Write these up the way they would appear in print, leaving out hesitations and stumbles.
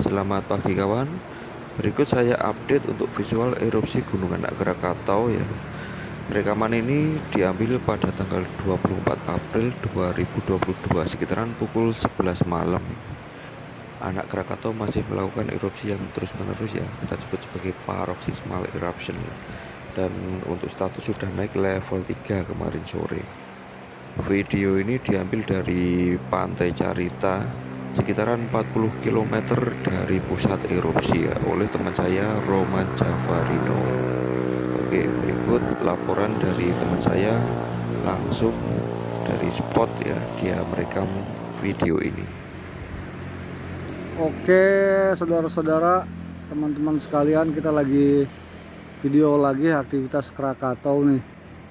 Selamat pagi kawan. Berikut saya update untuk visual erupsi Gunung Anak Krakatau ya. Rekaman ini diambil pada tanggal 24 April 2022 sekitaran pukul 11 malam. Anak Krakatau masih melakukan erupsi yang terus-menerus ya. Kita sebut sebagai paroxysmal eruption. Dan untuk status sudah naik level 3 kemarin sore. Video ini diambil dari Pantai Carita sekitaran 40 km dari pusat erupsi ya, oleh teman saya Roman Javarino. Oke, berikut laporan dari teman saya langsung dari spot ya, dia merekam video ini. Oke, saudara-saudara, teman-teman sekalian, kita lagi video lagi aktivitas Krakatau nih.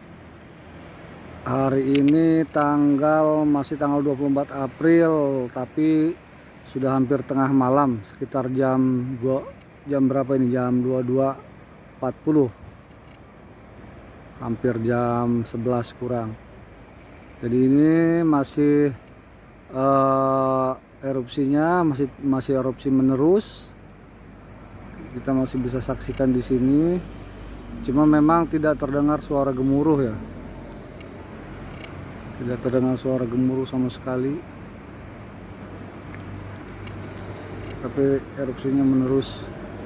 Hari ini masih tanggal 24 April, tapi sudah hampir tengah malam, sekitar jam berapa ini? Jam 22.40. Hampir jam 11 kurang. Jadi ini masih erupsinya masih erupsi menerus. Kita masih bisa saksikan di sini. Cuma memang tidak terdengar suara gemuruh ya. Tidak terdengar suara gemuruh sama sekali. Tapi erupsinya menerus.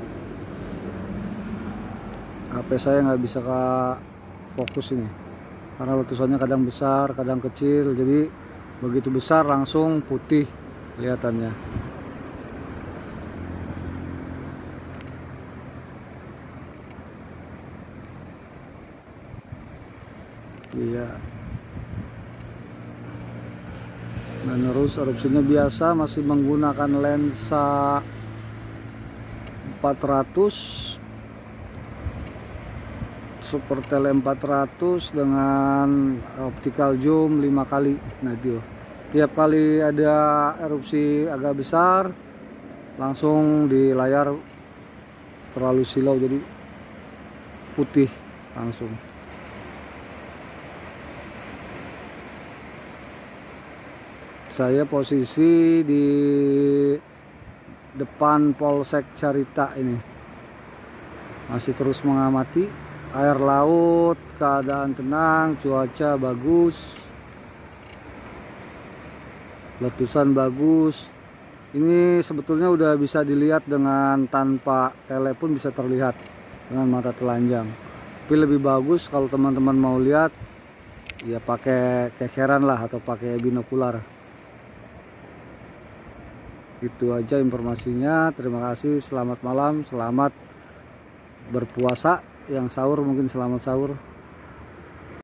HP saya nggak bisa fokus ini. Karena letusannya kadang besar, kadang kecil. Jadi begitu besar langsung putih kelihatannya. Iya. Menerus erupsinya biasa, masih menggunakan lensa 400 super tele 400 dengan optical zoom 5 kali. Nah itu tiap kali ada erupsi agak besar langsung di layar terlalu silau, jadi putih langsung. Saya posisi di depan Polsek Carita ini, masih terus mengamati air laut, keadaan tenang, cuaca bagus, letusan bagus. Ini sebetulnya udah bisa dilihat dengan tanpa tele pun bisa terlihat dengan mata telanjang. Tapi lebih bagus kalau teman-teman mau lihat ya pakai kekeran lah atau pakai binokular. Itu aja informasinya. Terima kasih, selamat malam, selamat berpuasa. Yang sahur mungkin selamat sahur.